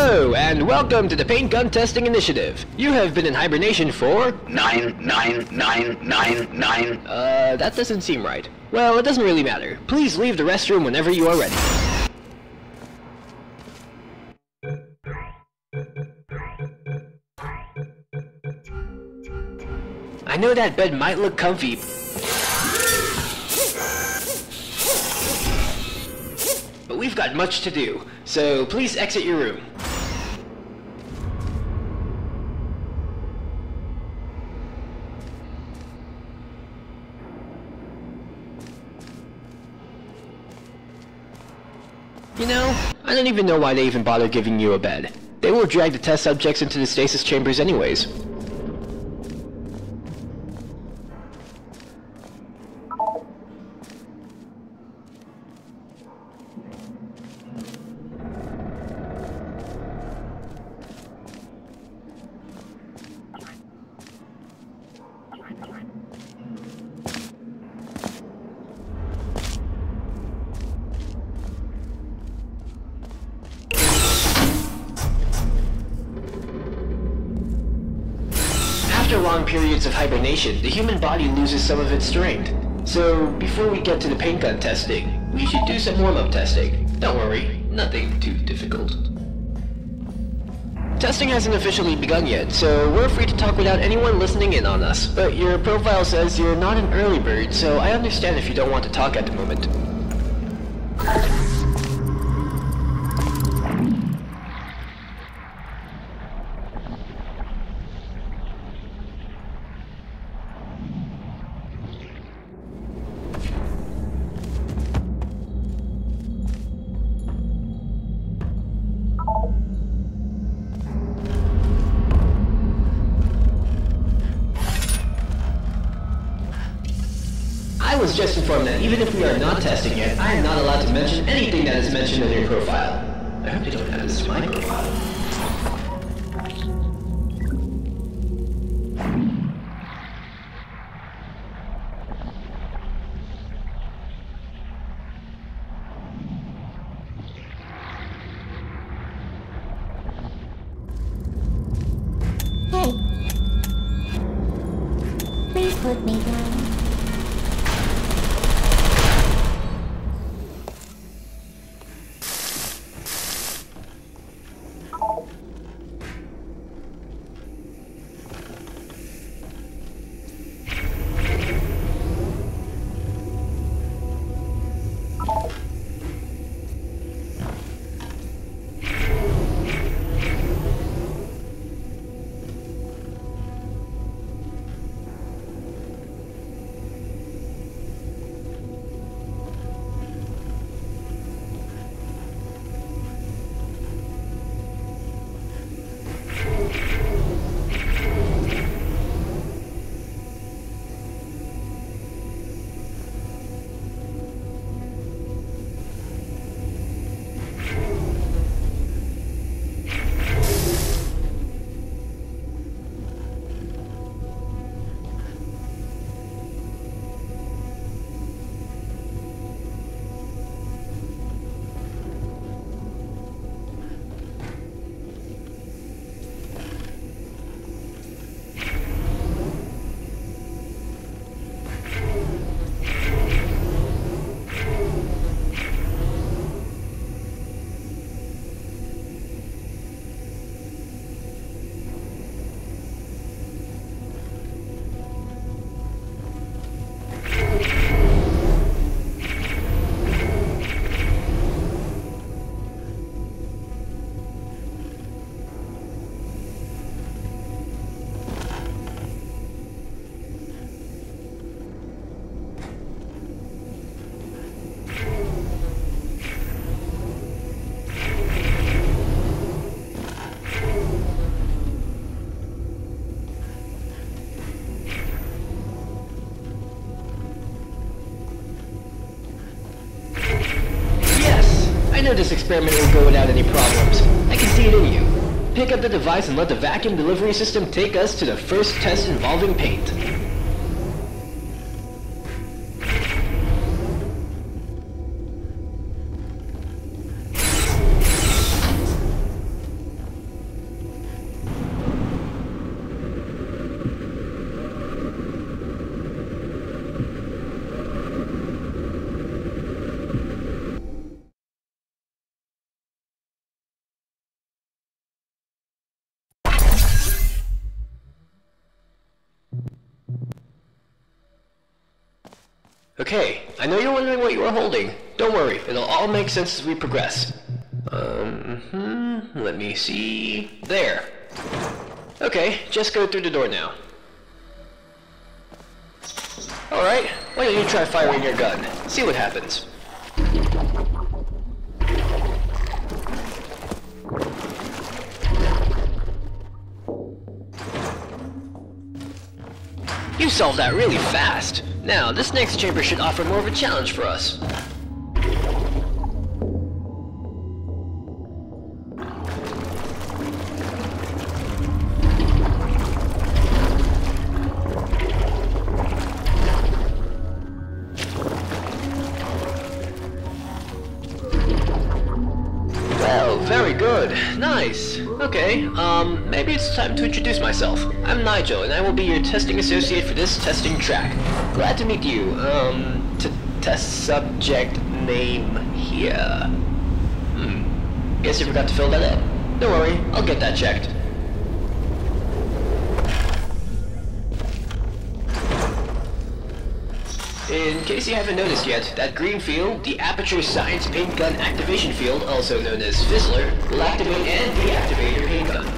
Hello, and welcome to the Paint Gun Testing Initiative. You have been in hibernation for... 99999. That doesn't seem right. Well, it doesn't really matter. Please leave the restroom whenever you are ready. I know that bed might look comfy, but we've got much to do, so please exit your room. You know, I don't even know why they even bother giving you a bed. They will drag the test subjects into the stasis chambers anyways. After long periods of hibernation, the human body loses some of its strength. So, before we get to the paint gun testing, we should do some warm-up testing. Don't worry, nothing too difficult. Testing hasn't officially begun yet, so we're free to talk without anyone listening in on us. But your profile says you're not an early bird, so I understand if you don't want to talk at the moment. I was just informed that even if we are not testing yet, I am not allowed to mention anything that is mentioned in your profile. I hope you don't add this to my profile. Hey. Please put me down. I know this experiment will go without any problems. I can see it in you. Pick up the device and let the vacuum delivery system take us to the first test involving paint. Okay, I know you're wondering what you are holding. Don't worry, it'll all make sense as we progress. Let me see... There. Okay, just go through the door now. Alright, why don't you try firing your gun? See what happens. You solved that really fast. Now, this next chamber should offer more of a challenge for us. Well, very good. Nice. Okay, maybe it's time to introduce myself. I'm Nigel, and I will be your testing associate for this testing track. Glad to meet you. Test subject name here. Guess you forgot to fill that in. Don't worry, I'll get that checked. In case you haven't noticed yet, that green field, the Aperture Science Paint Gun Activation Field, also known as Fizzler, will activate and deactivate your paint gun.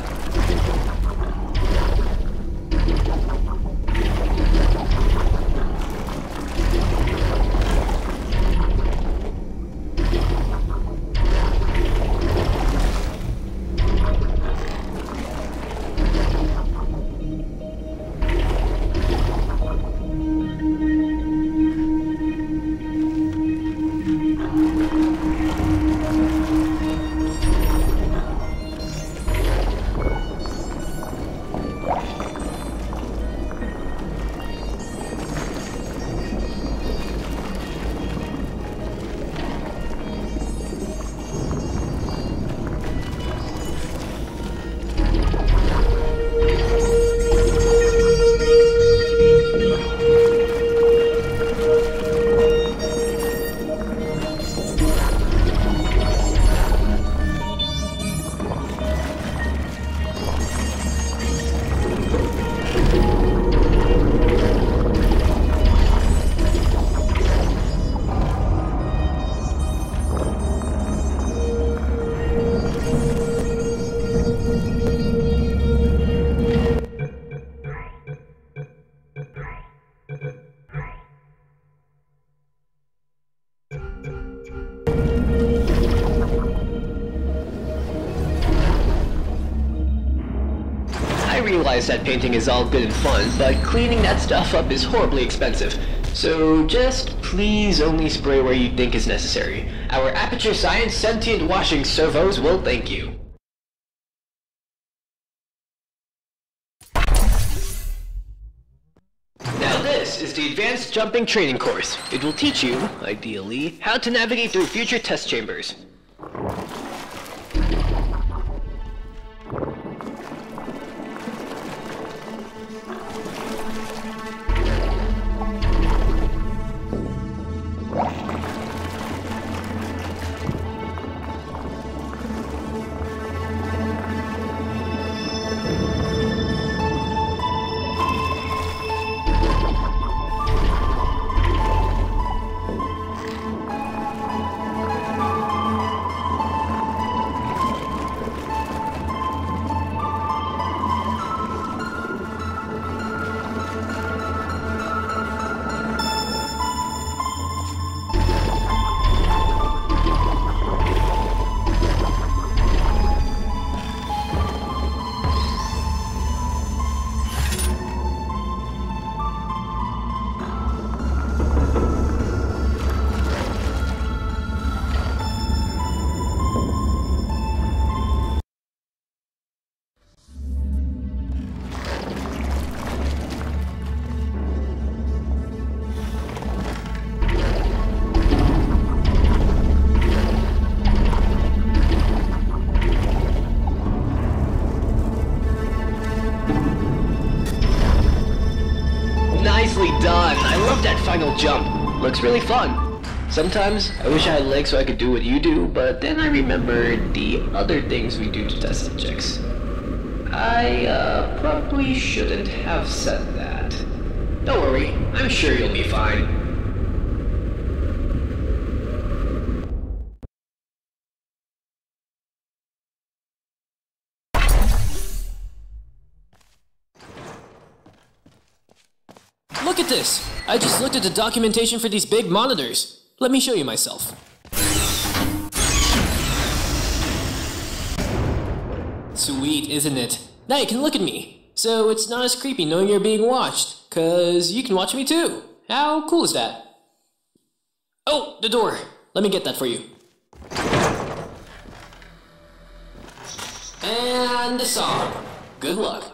I realize that painting is all good and fun, but cleaning that stuff up is horribly expensive. So just please only spray where you think is necessary. Our Aperture Science sentient washing servos will thank you. Now this is the Advanced Jumping Training Course. It will teach you, ideally, how to navigate through future test chambers. Nicely done! I love that final jump. Looks really fun. Sometimes I wish I had legs so I could do what you do, but then I remembered the other things we do to test subjects. I probably shouldn't have said that. Don't worry, I'm sure you'll be fine. Look at this! I just looked at the documentation for these big monitors. Let me show you myself. Sweet, isn't it? Now you can look at me. So it's not as creepy knowing you're being watched, 'cause you can watch me too. How cool is that? Oh, the door. Let me get that for you. And the song. Good luck.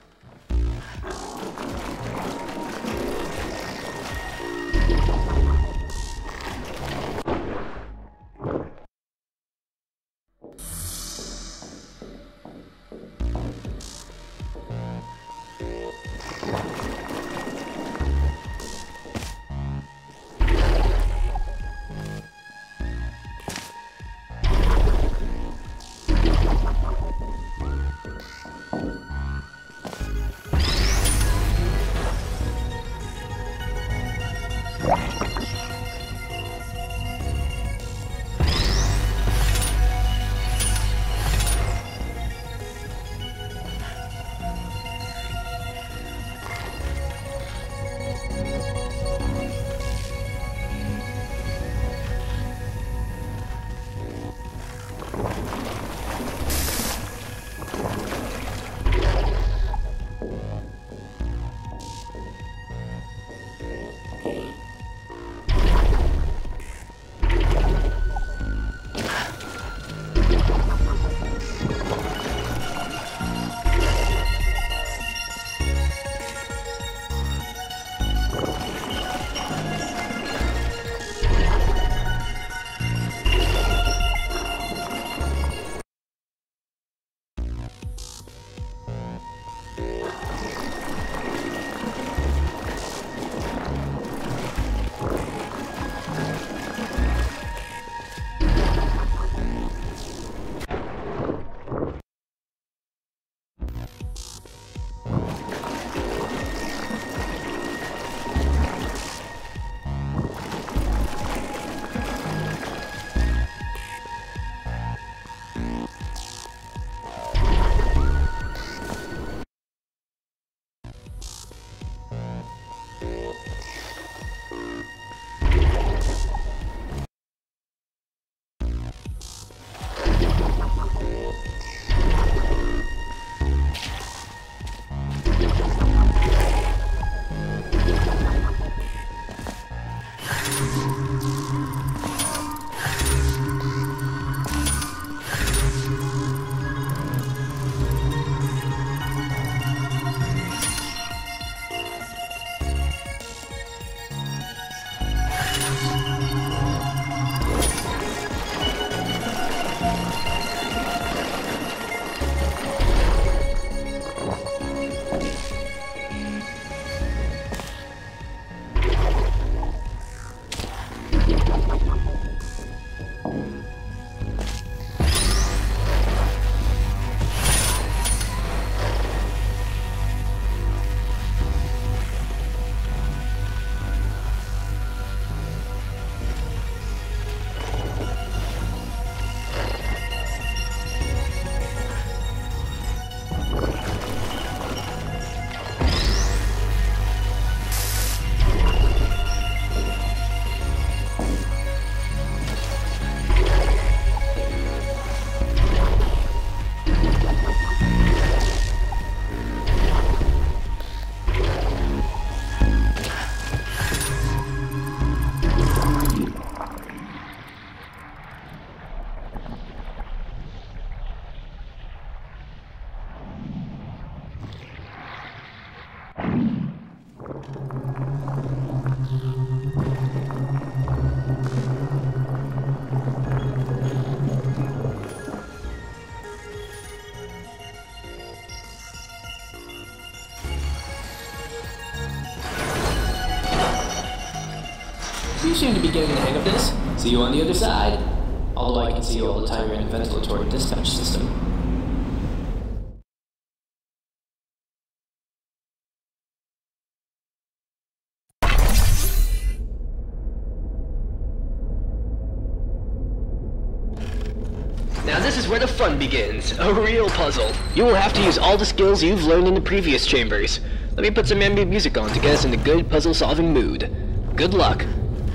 You seem to be getting the hang of this. See you on the other side. Although I can see you all the time you're in the ventilatory dispatch system. Now this is where the fun begins. A real puzzle. You will have to use all the skills you've learned in the previous chambers. Let me put some ambient music on to get us in a good puzzle-solving mood. Good luck.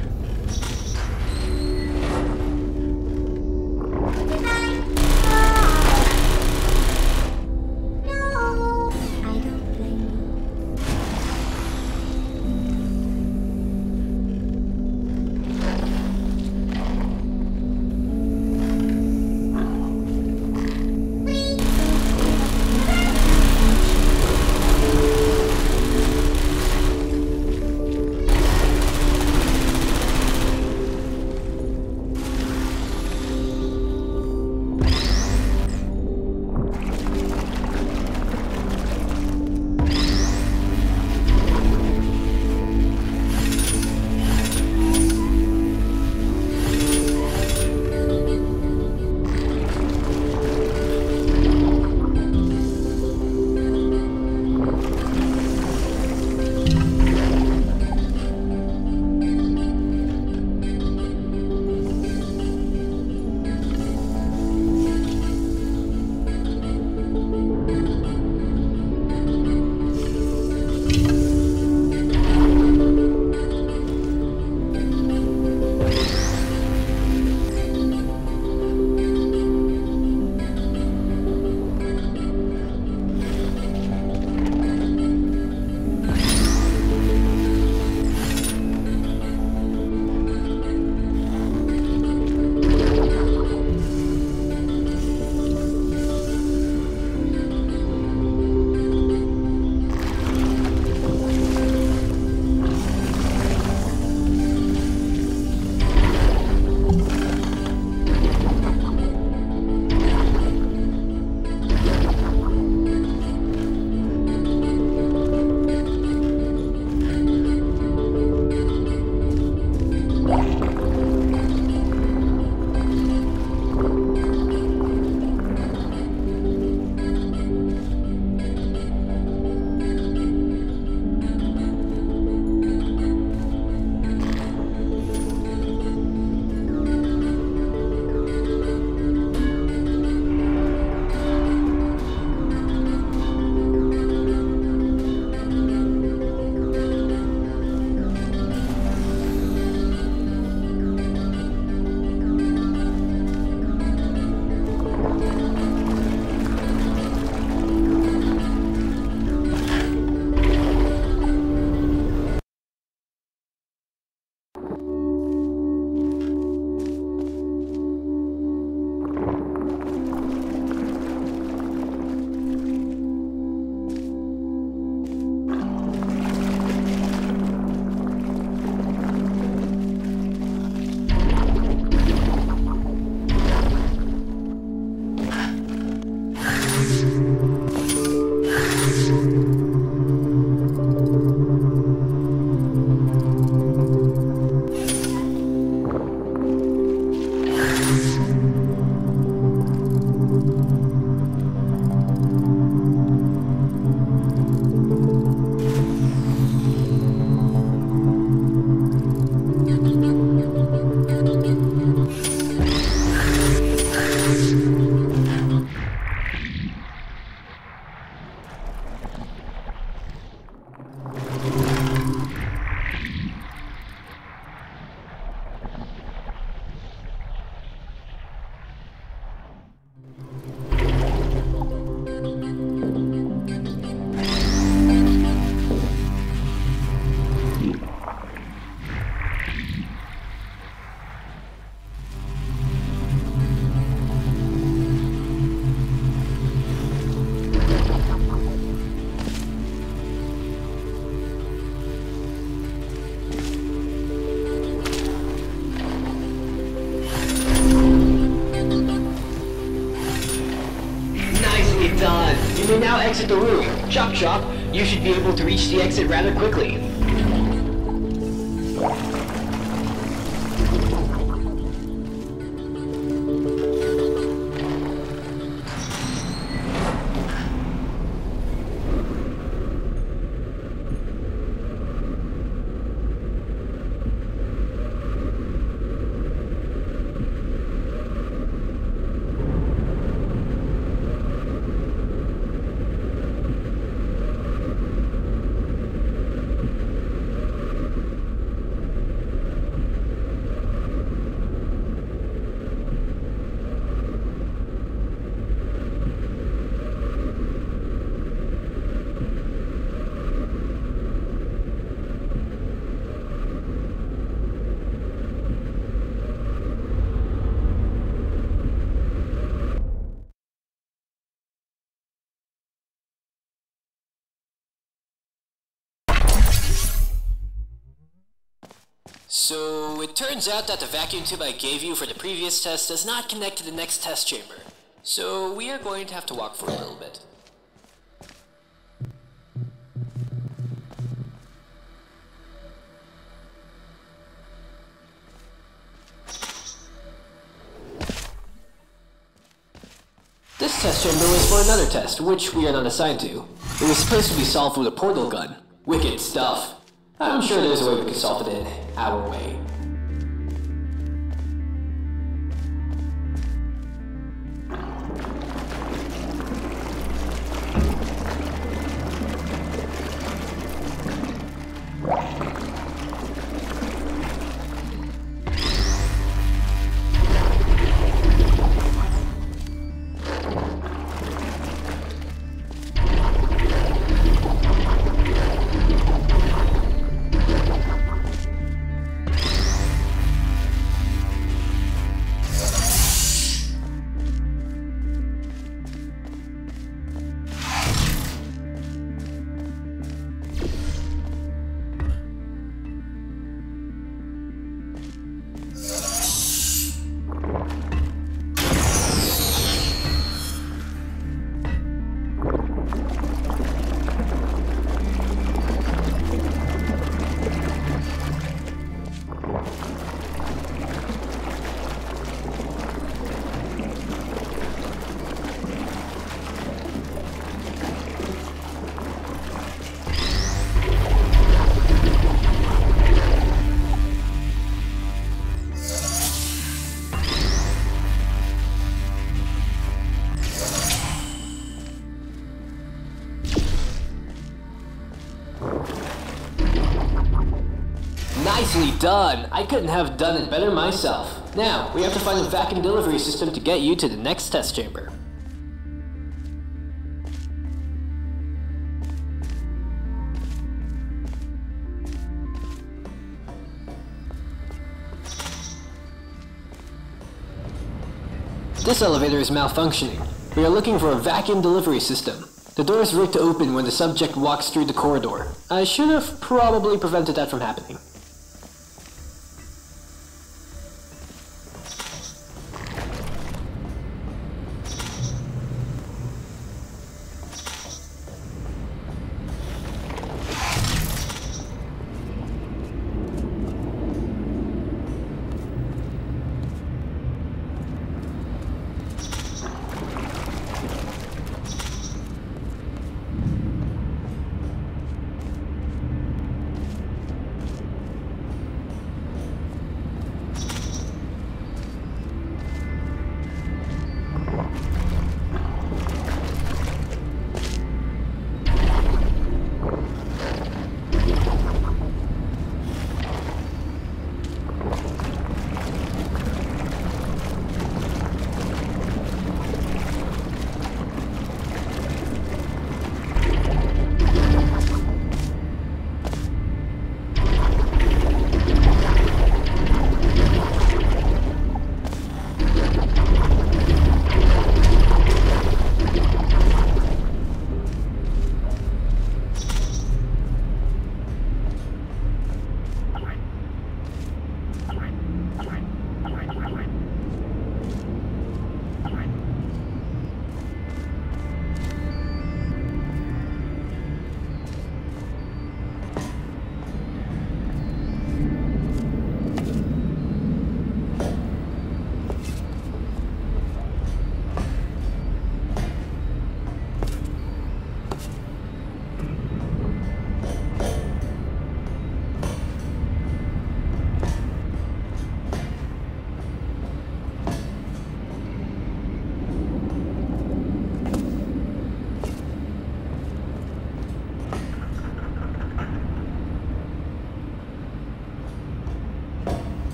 You may now exit the room. Chop chop, you should be able to reach the exit rather quickly. So, it turns out that the vacuum tube I gave you for the previous test does not connect to the next test chamber. So, we are going to have to walk for a little bit. This test chamber was for another test, which we are not assigned to. It was supposed to be solved with a portal gun. Wicked stuff. I'm sure there's a way we can solve it in our way. Nicely done! I couldn't have done it better myself. Now, we have to find a vacuum delivery system to get you to the next test chamber. This elevator is malfunctioning. We are looking for a vacuum delivery system. The door is rigged to open when the subject walks through the corridor. I should have probably prevented that from happening.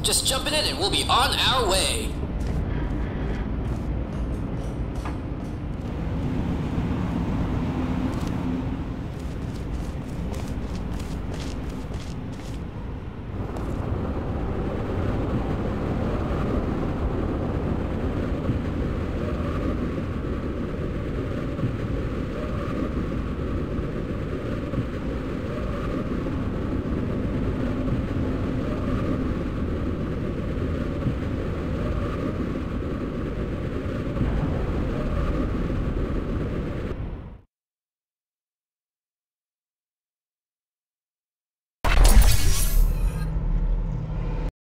Just jump in it and we'll be on our way.